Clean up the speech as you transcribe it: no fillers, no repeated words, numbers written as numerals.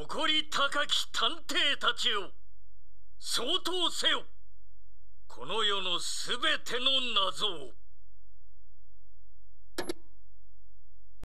誇り高き探偵たちよ、相当せよ。この世のすべての謎を。